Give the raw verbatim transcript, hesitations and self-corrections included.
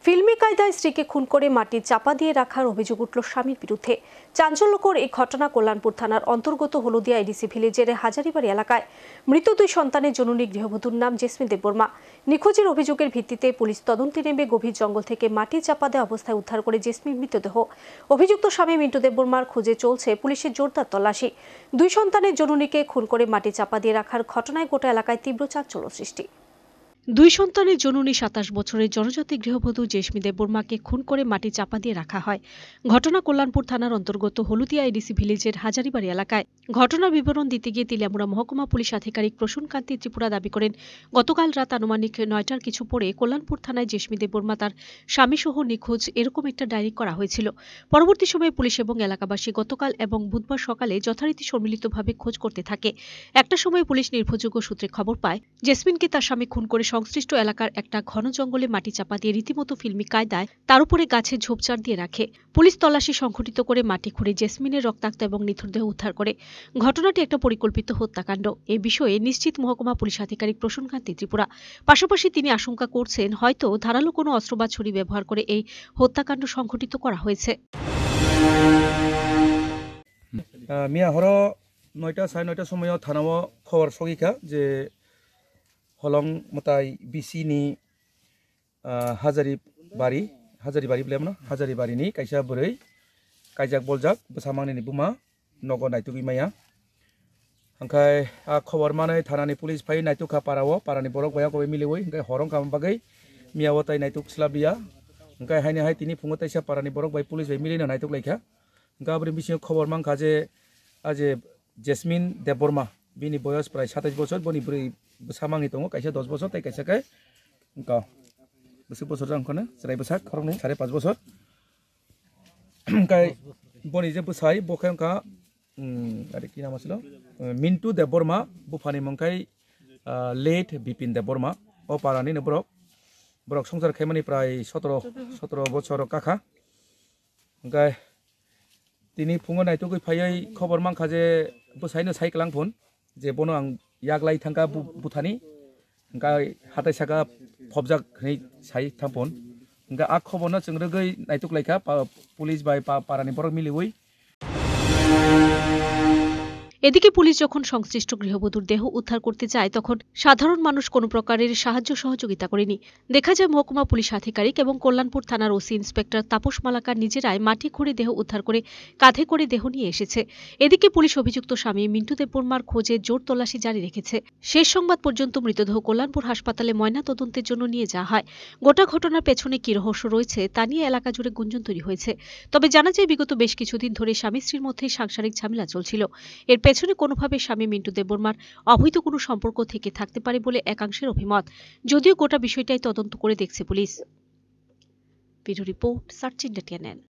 ফিল্মি কায়দায় স্ত্রীকে খুন করে মাটি চাপা দিয়ে রাখার অভিযোগ উঠল স্বামীর বিরুদ্ধে। চাঞ্চল্যকর এই ঘটনা কল্যাণপুর থানার অন্তর্গত হলদিয়া এডিসি ভিলেজের হাজারিবাড়ি এলাকায়। মৃত দুই সন্তানের জননী গৃহবধূর নাম জেসমিন দেববর্মা। নিখোঁজের অভিযোগের ভিত্তিতে পুলিশ তদন্তে নেমে গভীর জঙ্গল থেকে মাটি চাপা দেওয়া অবস্থায় উদ্ধার করে জেসমিন মৃতদেহ। অভিযুক্ত স্বামী মিন্টু দেববর্মার খুঁজে চলছে পুলিশের জোরদার তল্লাশি। দুই সন্তানের জননীকে খুন করে মাটি চাপা দিয়ে রাখার ঘটনায় গোটা এলাকায় তীব্র চাঞ্চল্য সৃষ্টি। দুই সন্তানের জননী সাতাশ বছরের জনজাতি গৃহবধূ জেসমিন দেববর্মাকে খুন করে মাটি চাপা দিয়ে রাখা হয়। ঘটনা কল্যাণপুর থানার অন্তর্গত হলদিয়া এডিসি ভিলেজের হাজারিবাড়ি এলাকায়। ঘটনার বিবরণ দিতে গিয়ে তিলিয়ামুড়া মহকুমা পুলিশ আধিকারিক প্রসূন কান্তি ত্রিপুরা দাবি করেন, গতকাল রাত আনুমানিক নয়টার কিছু পরে কল্যাণপুর থানায় জেসমিন দেববর্মা তার স্বামীসহ নিখোঁজ এরকম একটা ডায়েরি করা হয়েছিল। পরবর্তী সময়ে পুলিশ এবং এলাকাবাসী গতকাল এবং বুধবার সকালে যথারীতি সম্মিলিতভাবে খোঁজ করতে থাকে। একটা সময় পুলিশ নির্ভরযোগ্য সূত্রে খবর পায় জেসমিনকে তার স্বামী খুন করে সংশ্লিষ্ট এলাকার একটা ঘন জঙ্গলে মাটি চাপা দিয়ে রীতিমতো ফিল্মি কায়দায় তার উপরে গাছে ঝোপঝাড় দিয়ে রাখে। পুলিশ তল্লাশি সংঘটিত করে মাটি খুঁড়ে জেসমিনের রক্তাক্ত এবং নিথর দেহ উদ্ধার করে। ঘটনাটি একটা পরিকল্পিত হত্যাকাণ্ড। এ বিষয়ে নিশ্চিত মহকুমা পুলিশ আধিকারিক প্রসূন কান্তি ত্রিপুরা। পাশাপাশি তিনি আশঙ্কা করছেন হয়তো ধারালো কোনো অস্ত্র বা ছুরি ব্যবহার করে এই হত্যাকাণ্ড সংঘটিত করা হয়েছে। মিয়া হর নয়টা সাড়ে নয়টার সময় থানাও খবর সগিকা যে হলং মতাই বিসিনি হাজারি বাড়ি হাজারি বাড়ি বলে হাজারি বাড়িনি কাইসা বুरै কাইজাक बलजाक बसामांनि बुमा नग नायतुगि माया ओंखाय खबर मानै थानानि पुलिस फाय नायतुखा पाराओ पारानि बरक बाया गय मिलिवै ओंखाय हरं काम बागै मियाव ताय नायतुक स्लाबिया ओंखाय हायनि हाय तिनि फुङो तायसा पारानि बरक बाय पुलिस बाय मिलिना नायतुक लायखा ओंखाय आबरि बिसिङाव खबर मांखा जे आजे जैस्मिन देबबर्मा बिनि बयस प्राय साताइस बছর बनि बुरै बसामांनि दङ कायसा दस बছর ताय कायसाखाय ओंखा बोसोर बছর जांखोनो जेरै बोसाक खरंनि सारे पाँच बছর ओंखाय बनि जे बोसाय बखाय ओंखा आरो कि नाम आसलो मिन्टु देबबर्मा बुफानि मंखाय लेट बिपिन देबबर्मा अ पारानि ब्रक ब्रक संसार खायमानि प्राय सत्रह सत्रह बছর काखा ओंखाय तिनि फुङो नायतुगै फायै खबर मांखा जे बोसायनो साइक्लां फुन जे बनो आं याग्लाय थांगा बुथानि ओंखाय हाथाय सागा फबजाक नै साइ थांफोन ओंखाय आ खबरनो जोंरोगै नायतुक लायखा पुलिस बाय पारानि बरक मिलिवै। এদিকে পুলিশ যখন সংশ্লিষ্ট গৃহবধূর দেহ উদ্ধার করতে যায় তখন সাধারণ মানুষ কোনো প্রকারের সাহায্য সহযোগিতা করেনি। দেখা যায় মহকুমা পুলিশ আধিকারিক এবং কল্যাণপুর থানার ওসি ইন্সপেক্টর তাপস মালাকার নিজেরাই মাটি খুঁড়ে দেহ উদ্ধার করে কাঁধে করে দেহ নিয়ে এসেছে। এদিকে পুলিশ অভিযুক্ত স্বামী মিন্টু দেববর্মার খোঁজে জোর তল্লাশি জারি রেখেছে। শেষ সংবাদ পর্যন্ত মৃতদেহ কল্যাণপুর হাসপাতালে ময়না তদন্তের জন্য নিয়ে যাওয়া হয়। গোটা ঘটনার পেছনে কি রহস্য রয়েছে তা নিয়ে এলাকা জুড়ে গুঞ্জন তৈরি হয়েছে। তবে জানা যায় বিগত বেশ কিছুদিন ধরে স্বামী স্ত্রীর মধ্যে সাংসারিক ঝামেলা চলছিল। এর পেছনে কোনোভাবে স্বামী মিন্টু দেববর্মার অবৈধ কোনো সম্পর্ক থেকে থাকতে পারে বলে একাংশের অভিমত, যদিও গোটা বিষয়টাই তদন্ত করে দেখছে police. Bureau report search India TNN.